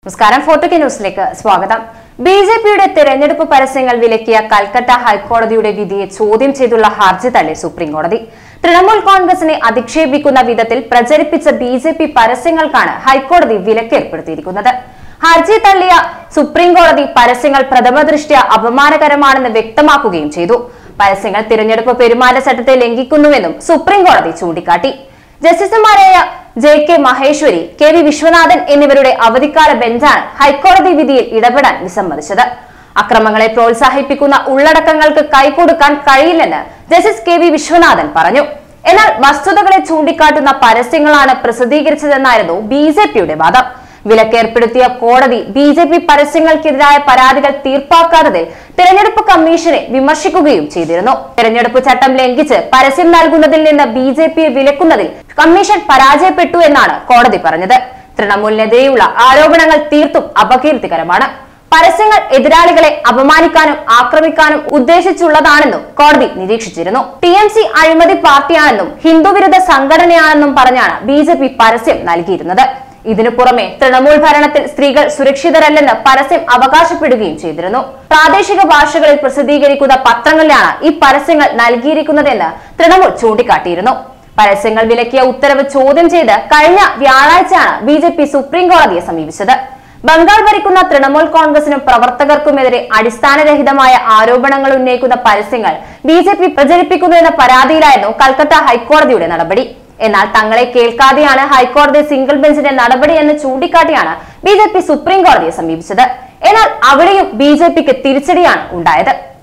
നമസ്കാരം ഫോർട്ടുകെ ന്യൂസിലേക്ക് സ്വാഗതം. ബിജെപിയുടെ തെരഞ്ഞെടുപ്പ് പരസ്യങ്ങൾ വിലക്കിയ കൽക്കട്ട ഹൈക്കോടതിയുടെ വിധിയെ ചോദ്യം ചെയ്തുള്ള ഹർജി തള്ളി സുപ്രീം കോടതി. തൃണമൂൽ കോൺഗ്രസിനെ അധിക്ഷേപിക്കുന്ന വിധത്തിൽ പ്രചരിപ്പിച്ച ബിജെപി പരസ്യങ്ങൾക്കാണ് ഹൈക്കോടതി വിലക്കേർപ്പെടുത്തിയിരിക്കുന്നത്. ഹർജി തള്ളിയ സുപ്രീം കോടതി പരസ്യങ്ങൾ പ്രഥമദൃഷ്ട്യാ അപമാനകരമാണെന്ന് വ്യക്തമാക്കുകയും ചെയ്തു. പരസ്യങ്ങൾ തിരഞ്ഞെടുപ്പ് പെരുമാറ്റച്ചട്ടത്തെ ലംഘിക്കുന്നുവെന്നും സുപ്രീം കോടതി ചൂണ്ടിക്കാട്ടി. ജസ്റ്റിസുമാരായ ജെ.കെ. മഹേശ്വരി, കെ.വി. വിശ്വനാഥൻ എന്നിവരുടെ അവധിക്കാല ബെഞ്ചാണ് ഹൈക്കോടതി വിധിയിൽ ഇടപെടാൻ വിസമ്മതിച്ചത്. അക്രമങ്ങളെ പ്രോത്സാഹിപ്പിക്കുന്ന ഉള്ളടക്കങ്ങൾക്ക് കൈകൊടുക്കാൻ കഴിയില്ലെന്ന് ജസ്റ്റിസ് കെ.വി. വിശ്വനാഥൻ പറഞ്ഞു. എന്നാൽ വസ്തുതകളെ ചൂണ്ടിക്കാട്ടുന്ന പരസ്യങ്ങളാണ് പ്രസിദ്ധീകരിച്ചതെന്നായിരുന്നു ബിജെപിയുടെ വാദം. വിലക്കേർപ്പെടുത്തിയ കോടതി ബിജെപി പരസ്യങ്ങൾക്കെതിരായ പരാതികൾ തീർപ്പാക്കാത്തതിൽ തെരഞ്ഞെടുപ്പ് കമ്മീഷനെ വിമർശിക്കുകയും ചെയ്തിരുന്നു. തെരഞ്ഞെടുപ്പ് ചട്ടം ലംഘിച്ച് പരസ്യം നൽകുന്നതിൽ നിന്ന് ബിജെപിയെ വിലക്കുന്നതിൽ കമ്മീഷൻ പരാജയപ്പെട്ടു എന്നാണ് കോടതി പറഞ്ഞത്. തൃണമൂലിനെതിരെയുള്ള ആരോപണങ്ങൾ തീർത്തും അപകീർത്തികരമാണ്. പരസ്യങ്ങൾ എതിരാളികളെ അപമാനിക്കാനും ആക്രമിക്കാനും ഉദ്ദേശിച്ചുള്ളതാണെന്നും കോടതി നിരീക്ഷിച്ചിരുന്നു. ടി.എം.സി അഴിമതി പാർട്ടിയാണെന്നും ഹിന്ദുവിരുദ്ധ സംഘടനയാണെന്നും പറഞ്ഞാണ് ബിജെപി പരസ്യം നൽകിയിരുന്നത്. ഇതിനു പുറമെ തൃണമൂൽ ഭരണത്തിൽ സ്ത്രീകൾ സുരക്ഷിതരല്ലെന്ന് പരസ്യം അവകാശപ്പെടുകയും ചെയ്തിരുന്നു. പ്രാദേശിക ഭാഷകളിൽ പ്രസിദ്ധീകരിക്കുന്ന പത്രങ്ങളിലാണ് ഈ പരസ്യങ്ങൾ നൽകിയിരിക്കുന്നതെന്ന് തൃണമൂൽ ചൂണ്ടിക്കാട്ടിയിരുന്നു. പരസ്യങ്ങൾ വിലക്കിയ ഉത്തരവ് ചോദ്യം ചെയ്ത് കഴിഞ്ഞ വ്യാഴാഴ്ചയാണ് ബിജെപി സുപ്രീം കോടതിയെ സമീപിച്ചത്. ബംഗാൾ ഭരിക്കുന്ന തൃണമൂൽ കോൺഗ്രസിനും പ്രവർത്തകർക്കുമെതിരെ അടിസ്ഥാനരഹിതമായ ആരോപണങ്ങൾ ഉന്നയിക്കുന്ന പരസ്യങ്ങൾ ബിജെപി പ്രചരിപ്പിക്കുന്നുവെന്ന പരാതിയിലായിരുന്നു കൽക്കട്ട ഹൈക്കോടതിയുടെ നടപടി. എന്നാൽ തങ്ങളെ കേൾക്കാതെയാണ് ഹൈക്കോടതി സിംഗിൾ ബെഞ്ചിന്റെ നടപടി എന്ന് ചൂണ്ടിക്കാട്ടിയാണ് ബിജെപി സുപ്രീം കോടതിയെ സമീപിച്ചത്. എന്നാൽ അവിടെയും ബിജെപിക്ക് തിരിച്ചടിയാണ് ഉണ്ടായത്.